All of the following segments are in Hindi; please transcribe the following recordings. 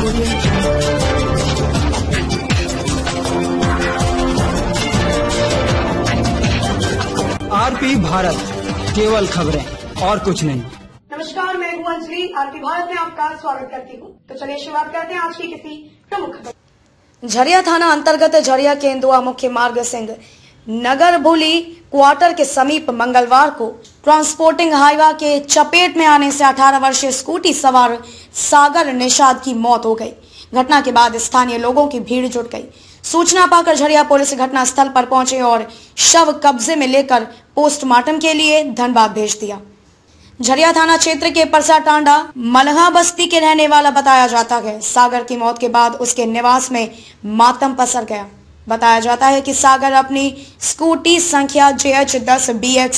आरपी भारत, केवल खबरें और कुछ नहीं। नमस्कार, मैं हूं अंजलि। आरपी भारत में आपका स्वागत करती हूं। तो चलिए शुरुआत करते हैं आज की किसी प्रमुख खबर। झरिया थाना अंतर्गत झरिया केंदुआ मुख्य मार्ग सिंह नगर भूली क्वार्टर के समीप मंगलवार को ट्रांसपोर्टिंग हाईवा के चपेट में आने से 18 वर्षीय स्कूटी सवार सागर निषाद की मौत हो गई। घटना के बाद स्थानीय लोगों की भीड़ जुट गई। सूचना पाकर झरिया पुलिस घटनास्थल पर पहुंचे और शव कब्जे में लेकर पोस्टमार्टम के लिए धनबाद भेज दिया। झरिया थाना क्षेत्र के परसा टांडा मलहा बस्ती के रहने वाला बताया जाता है। सागर की मौत के बाद उसके निवास में मातम पसर गया। बताया जाता है कि सागर अपनी स्कूटी संख्या JH10BX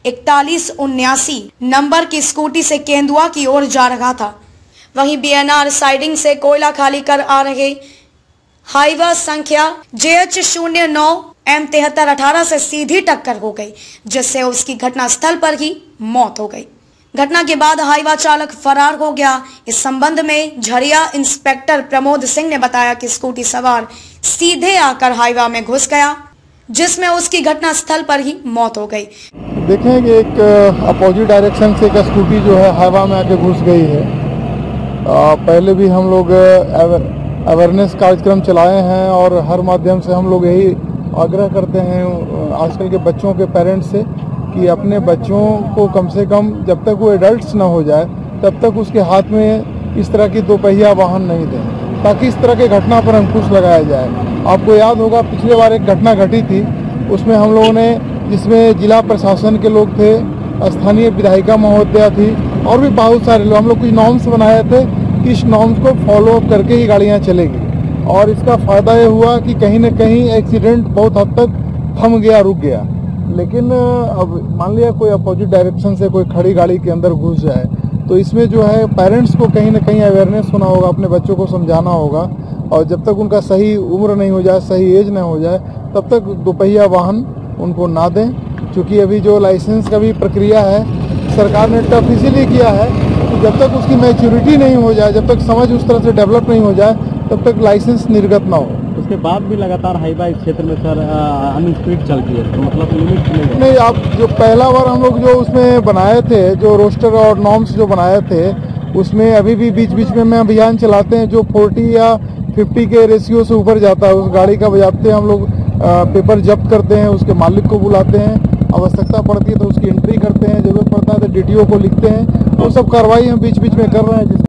4179 नंबर की स्कूटी से केंदुआ की ओर जा रहा था। वहीं BNR साइडिंग से कोयला खाली कर आ रहे हाईवा संख्या JH09 M7318 से सीधी टक्कर हो गई, जिससे उसकी घटनास्थल पर ही मौत हो गई। घटना के बाद हाईवा चालक फरार हो गया। इस संबंध में झरिया इंस्पेक्टर प्रमोद सिंह ने बताया कि स्कूटी सवार सीधे आकर हाईवा में घुस गया, जिसमें उसकी घटनास्थल पर ही मौत हो गई। देखें कि एक अपोजिट डायरेक्शन से एक स्कूटी जो है हाईवा में आके घुस गई है। पहले भी हम लोग अवेयरनेस कार्यक्रम चलाए हैं और हर माध्यम से हम लोग यही आग्रह करते हैं आजकल के बच्चों के पेरेंट्स से कि अपने बच्चों को कम से कम जब तक वो एडल्ट्स ना हो जाए तब तक उसके हाथ में इस तरह की दोपहिया वाहन नहीं दें, ताकि इस तरह के घटना पर अंकुश लगाया जाए। आपको याद होगा पिछले बार एक घटना घटी थी, उसमें हम लोगों ने, जिसमें जिला प्रशासन के लोग थे, स्थानीय विधायिका महोदया थी और भी बहुत सारे लोग, हम लोग कुछ नॉर्म्स बनाए थे कि इस नॉर्म्स को फॉलो अप करके ही गाड़ियाँ चलेगी। और इसका फायदा ये हुआ कि कहीं न कहीं एक्सीडेंट बहुत हद तक थम गया, रुक गया। लेकिन अब मान लिया कोई अपोजिट डायरेक्शन से कोई खड़ी गाड़ी के अंदर घुस जाए तो इसमें जो है पेरेंट्स को कहीं ना कहीं अवेयरनेस होना होगा, अपने बच्चों को समझाना होगा। और जब तक उनका सही उम्र नहीं हो जाए, सही एज नहीं हो जाए, तब तक दोपहिया वाहन उनको ना दें। क्योंकि अभी जो लाइसेंस का भी प्रक्रिया है सरकार ने टफ इसीलिए किया है कि जब तक उसकी मैच्योरिटी नहीं हो जाए, जब तक समझ उस तरह से डेवलप नहीं हो जाए, तब तक लाइसेंस निर्गत ना हो। उसके बाद भी लगातार हाईवा इस क्षेत्र में सर अनस्पीड चलती है, तो मतलब लिमिट नहीं। आप जो पहला बार हम लोग जो उसमें बनाए थे, जो रोस्टर और नॉर्म्स जो बनाए थे, उसमें अभी भी बीच बीच में अभियान चलाते हैं। जो 40 या 50 के रेशियो से ऊपर जाता है उस गाड़ी का बजाते हम लोग पेपर जब्त करते हैं, उसके मालिक को बुलाते हैं, आवश्यकता पड़ती है तो उसकी एंट्री करते हैं, जरूरत पड़ता है तो DTO को लिखते हैं। वो सब कार्रवाई हम बीच बीच में कर रहे हैं।